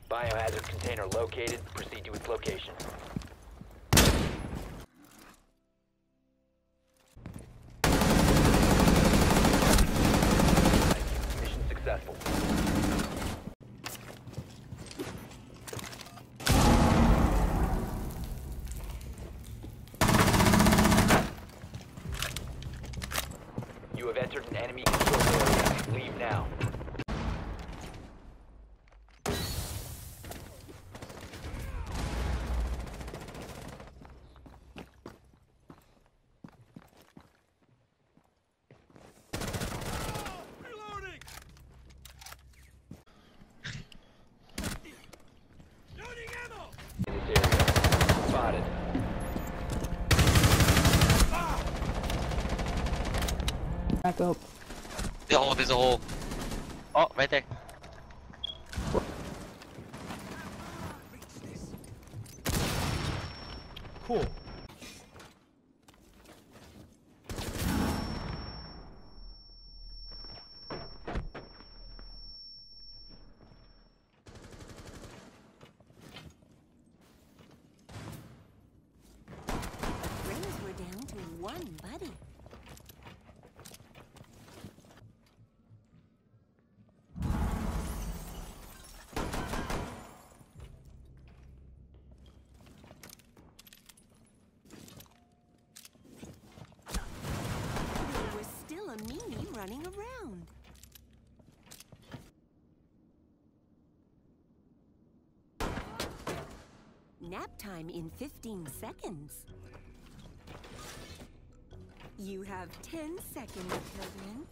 Biohazard container located. Proceed to its location. Mission successful. You have entered an enemy controlled area. Leave now. In this area. Spotted. Back up. There's a hole. Oh, right there. Cool. Friends were down to one buddy. There was still a meanie running around. Nap time in 15 seconds. You have 10 seconds, children.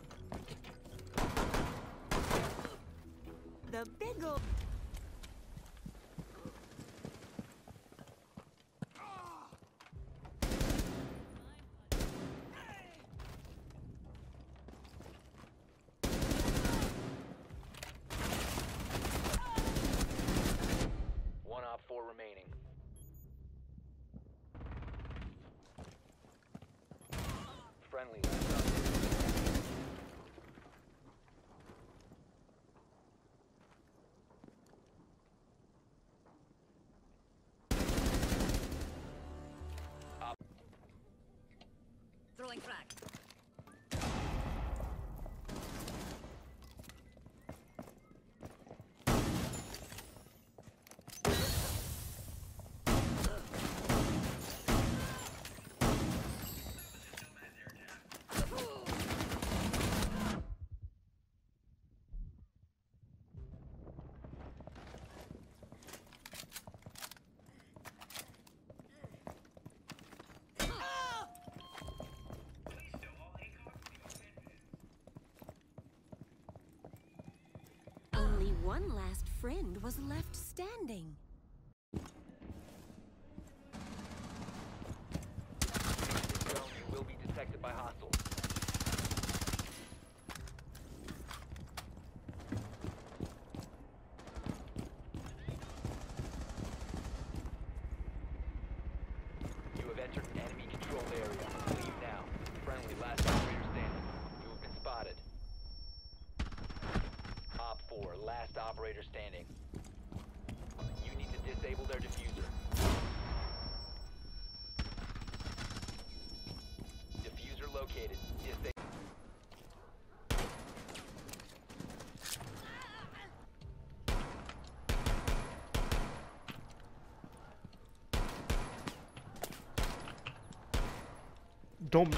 The big ol' One op 4 remaining. Friendly. throwing frag. Only one last friend was left standing. Zone, you will be detected by hostiles. You have entered an enemy controlled area. Leave now. Friendly, last operator standing. You have been spotted. Op 4, last operator standing. You need to disable their diffuser. Diffuser located. Disable. Don't.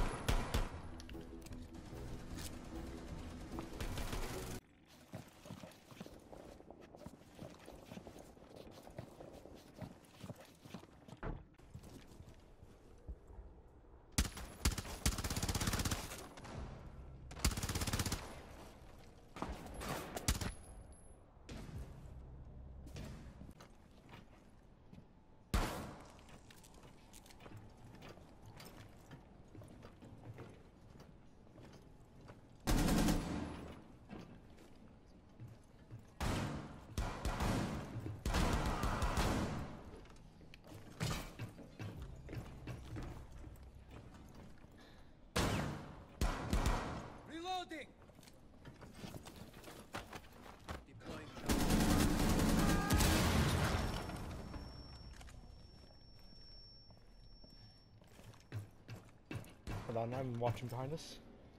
on, I'm watching behind us.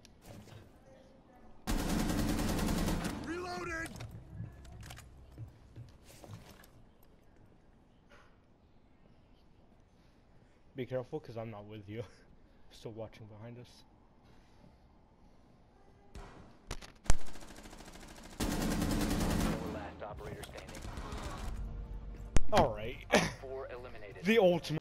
Reloading! Be careful, because I'm not with you. Still watching behind us. Four last operator standing. Alright. 4 eliminated. The ultimate.